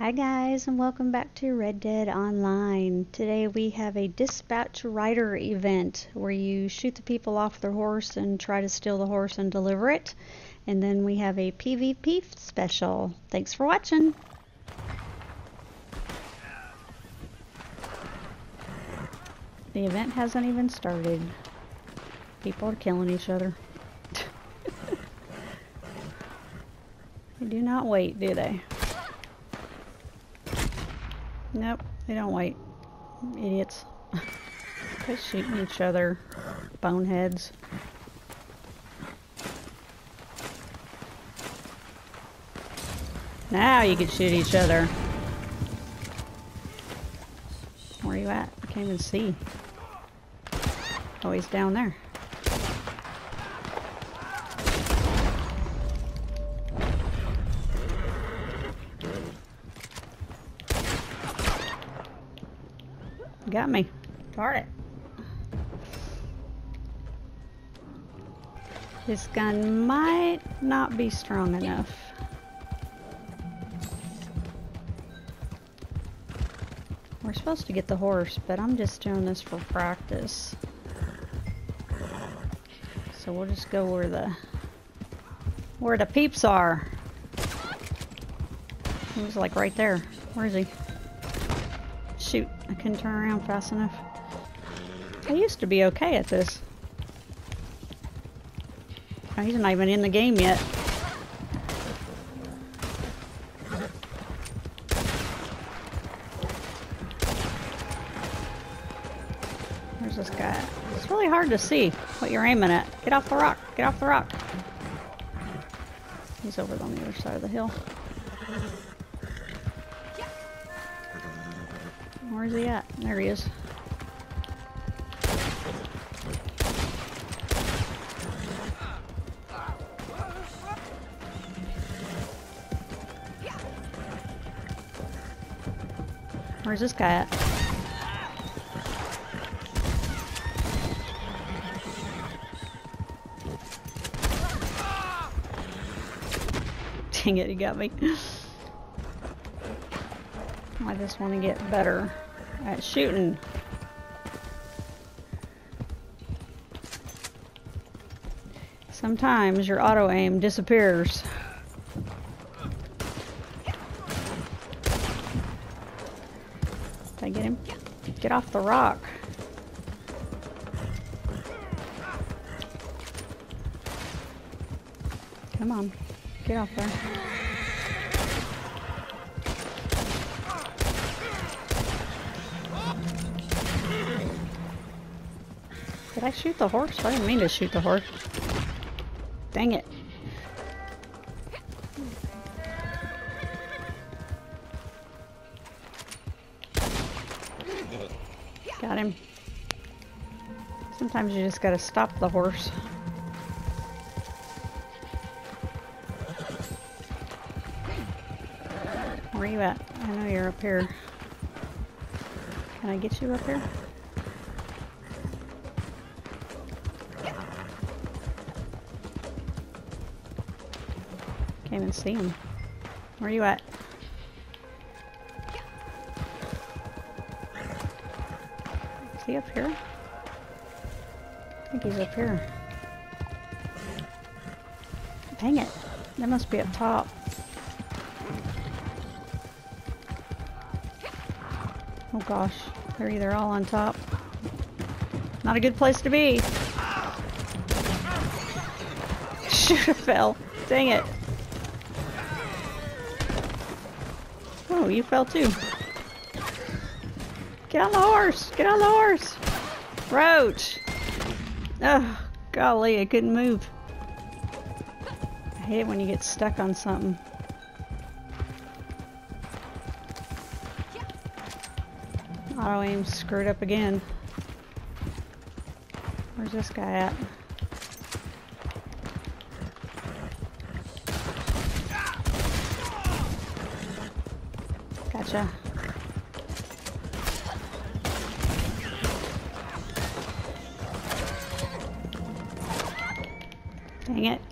Hi guys, and welcome back to Red Dead Online. Today we have a dispatch rider event where you shoot the people off their horse and try to steal the horse and deliver it. And then we have a PvP special. Thanks for watching. The event hasn't even started. People are killing each other. They do not wait, do they? Nope, they don't wait. Idiots. They're shooting each other. Boneheads. Now you can shoot each other. Where are you at? I can't even see. Oh, he's down there. Got me. Darn it. This gun might not be strong enough. We're supposed to get the horse, but I'm just doing this for practice. So we'll just go where the peeps are. He's like right there. Where is he? Shoot, I couldn't turn around fast enough. I used to be okay at this. Oh, he's not even in the game yet. Where's this guy at? It's really hard to see what you're aiming at. Get off the rock. Get off the rock. He's over on the other side of the hill. Where's he at? There he is. Where's this guy at? Dang it, he got me. I just want to get better at shooting. Sometimes your auto aim disappears. Did I get him? Get off the rock. Come on, get off there. Did I shoot the horse? I didn't mean to shoot the horse. Dang it. Got him. Sometimes you just gotta stop the horse. Where are you at? I know you're up here. Can I get you up here? Can't even see him. Where are you at? Is he up here? I think he's up here. Dang it. That must be up top. Oh gosh. They're either all on top. Not a good place to be. Shoot, I fell. Dang it. Oh, you fell too. Get on the horse! Get on the horse! Roach! Oh, golly, I couldn't move. I hate it when you get stuck on something. Auto aim screwed up again. Where's this guy at? Gotcha. Dang it.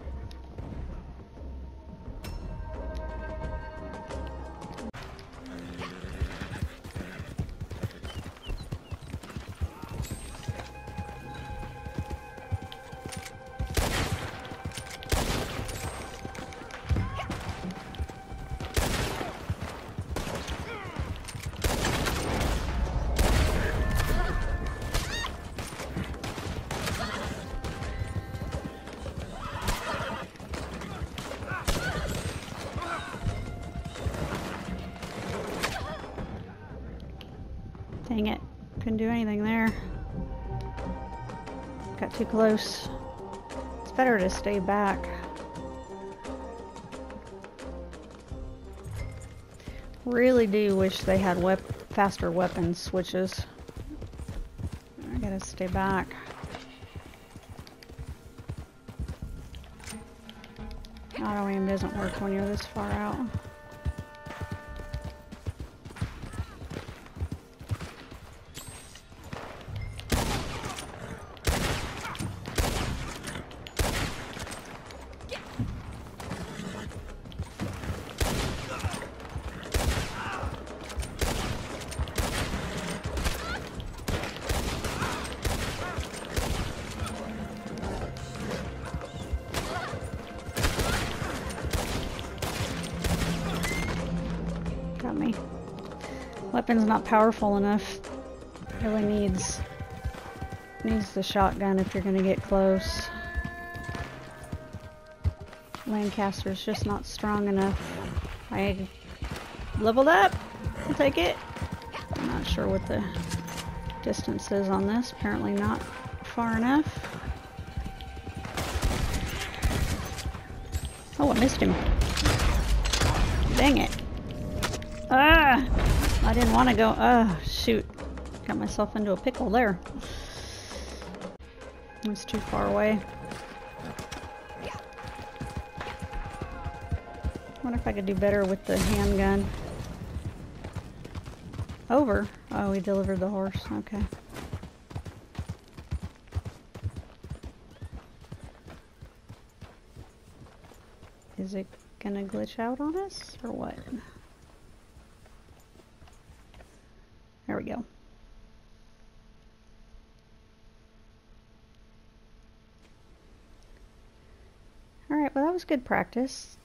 Dang it. Couldn't do anything there. Got too close. It's better to stay back. Really do wish they had faster weapon switches. I gotta stay back. Auto aim doesn't work when you're this far out. Got me. Weapon's not powerful enough. Really needs the shotgun if you're gonna get close. Lancaster's just not strong enough. I leveled up. I'll take it. I'm not sure what the distance is on this. Apparently not far enough. Oh, I missed him. Dang it. Ah! I didn't want to go. Ah, shoot. Got myself into a pickle there. It's too far away. Wonder if I could do better with the handgun. Over. Oh, we delivered the horse. Okay. Is it gonna glitch out on us or what? There we go. Alright, well that was good practice.